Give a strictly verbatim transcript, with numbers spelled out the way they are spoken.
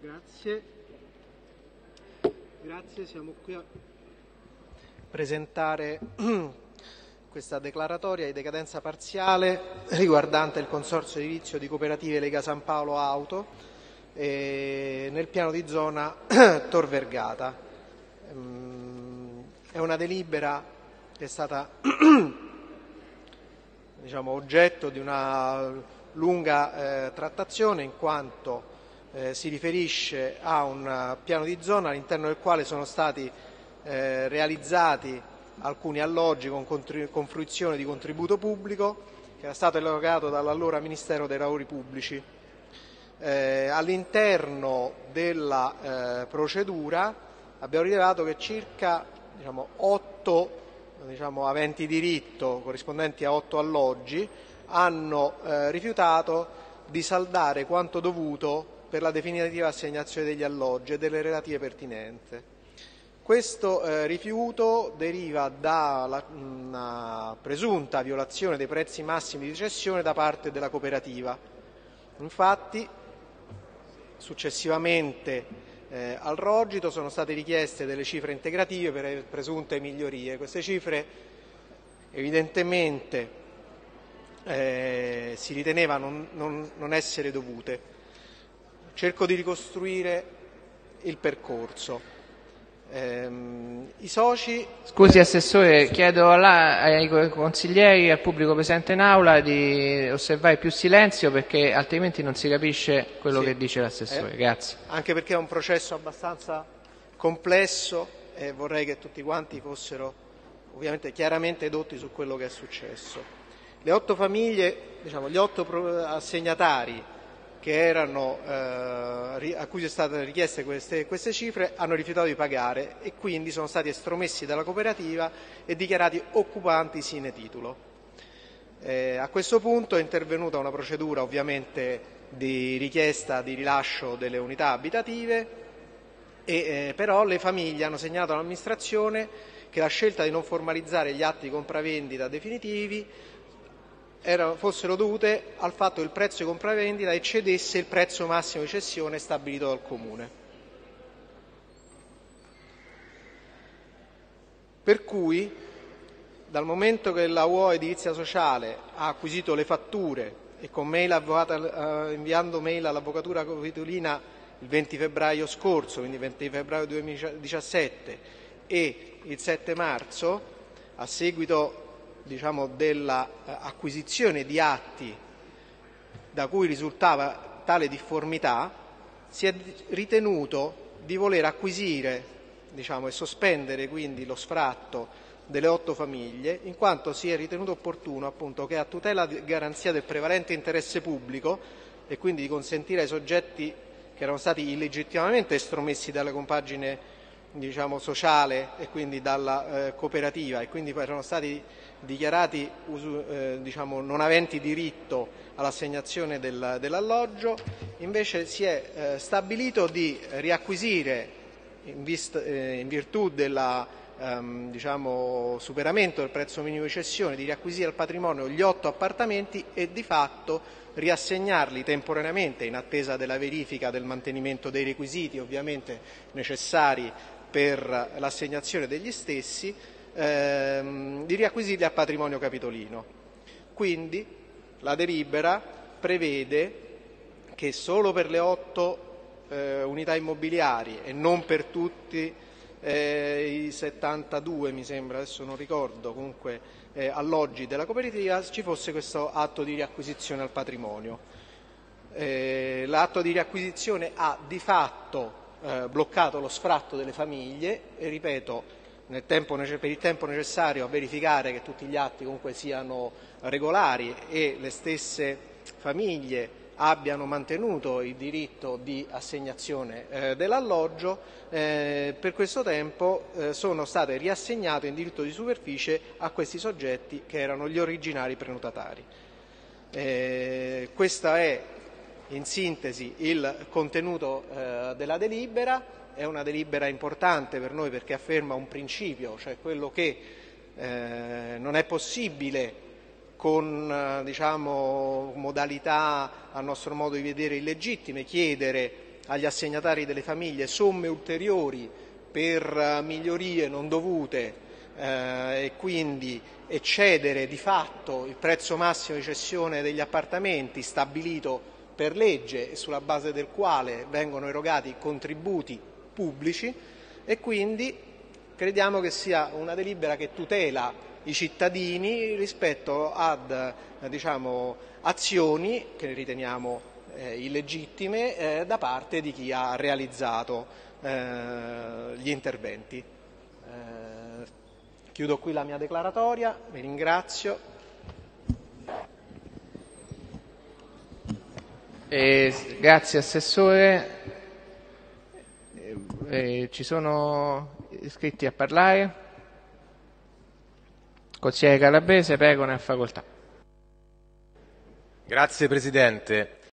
Grazie. Grazie, siamo qui a presentare questa declaratoria di decadenza parziale riguardante il Consorzio Edilizio di Cooperative Lega San Paolo Auto eh, nel piano di zona Tor Vergata. È una delibera che è stata diciamo, oggetto di una lunga eh, trattazione, in quanto eh, si riferisce a un piano di zona all'interno del quale sono stati eh, realizzati alcuni alloggi con, con fruizione di contributo pubblico che era stato erogato dall'allora Ministero dei Lavori Pubblici. Eh, all'interno della eh, procedura abbiamo rilevato che circa diciamo, otto diciamo, aventi diritto, corrispondenti a otto alloggi, hanno eh, rifiutato di saldare quanto dovuto per la definitiva assegnazione degli alloggi e delle relative pertinenze. Questo eh, rifiuto deriva da una presunta violazione dei prezzi massimi di cessione da parte della cooperativa. Infatti, successivamente eh, al rogito sono state richieste delle cifre integrative per presunte migliorie. Queste cifre evidentemente eh, si riteneva non, non, non essere dovute. Cerco di ricostruire il percorso. Ehm, I soci... Scusi Assessore, chiedo alla, ai consiglieri e al pubblico presente in aula di osservare più silenzio, perché altrimenti non si capisce quello sì. che dice l'Assessore. Eh, Grazie. Anche perché è un processo abbastanza complesso e vorrei che tutti quanti fossero ovviamente chiaramente edotti su quello che è successo. Le otto famiglie, diciamo, gli otto assegnatari che erano, eh, a cui sono state richieste queste, queste cifre, hanno rifiutato di pagare e quindi sono stati estromessi dalla cooperativa e dichiarati occupanti sine titulo. Eh, a questo punto è intervenuta una procedura ovviamente di richiesta di rilascio delle unità abitative, e, eh, però le famiglie hanno segnalato all'amministrazione che la scelta di non formalizzare gli atti di compravendita definitivi Erano, fossero dovute al fatto che il prezzo di compravendita eccedesse il prezzo massimo di cessione stabilito dal Comune. Per cui, dal momento che la U O Edilizia Sociale ha acquisito le fatture e con mail avvocata, eh, inviando mail all'Avvocatura Capitolina il venti febbraio scorso, quindi venti febbraio duemiladiciassette, e il sette marzo, a seguito diciamo, dell'acquisizione di atti da cui risultava tale difformità, si è ritenuto di voler acquisire diciamo, e sospendere quindi lo sfratto delle otto famiglie, in quanto si è ritenuto opportuno appunto, che a tutela e garanzia del prevalente interesse pubblico e quindi di consentire ai soggetti che erano stati illegittimamente estromessi dalla compagine diciamo, sociale e quindi dalla eh, cooperativa e quindi poi erano stati dichiarati eh, diciamo, non aventi diritto all'assegnazione del, dell'alloggio, invece si è eh, stabilito di riacquisire in, vist, eh, in virtù del ehm, diciamo, superamento del prezzo minimo di cessione, di riacquisire al patrimonio gli otto appartamenti e di fatto riassegnarli temporaneamente in attesa della verifica del mantenimento dei requisiti ovviamente necessari per l'assegnazione degli stessi, ehm, di riacquisirli al patrimonio capitolino. Quindi la delibera prevede che solo per le otto eh, unità immobiliari e non per tutti eh, i settantadue, mi sembra, adesso non ricordo, comunque eh, alloggi della cooperativa, ci fosse questo atto di riacquisizione al patrimonio. Eh, l'atto di riacquisizione ha di fatto Eh, bloccato lo sfratto delle famiglie e, ripeto, nel tempo, per il tempo necessario a verificare che tutti gli atti comunque siano regolari e le stesse famiglie abbiano mantenuto il diritto di assegnazione eh, dell'alloggio, eh, per questo tempo eh, sono state riassegnate in diritto di superficie a questi soggetti che erano gli originari prenotatari. Eh, questa è in sintesi il contenuto eh, della delibera. È una delibera importante per noi perché afferma un principio, cioè quello che eh, non è possibile con eh, diciamo, modalità a nostro modo di vedere illegittime chiedere agli assegnatari delle famiglie somme ulteriori per migliorie non dovute eh, e quindi eccedere di fatto il prezzo massimo di cessione degli appartamenti stabilito per legge e sulla base del quale vengono erogati contributi pubblici, e quindi crediamo che sia una delibera che tutela i cittadini rispetto ad eh, diciamo, azioni che riteniamo eh, illegittime eh, da parte di chi ha realizzato eh, gli interventi. Eh, chiudo qui la mia declaratoria, vi ringrazio. Eh, grazie Assessore. Eh, ci sono iscritti a parlare? Consigliere Calabrese, prego, ne ha facoltà. Grazie Presidente.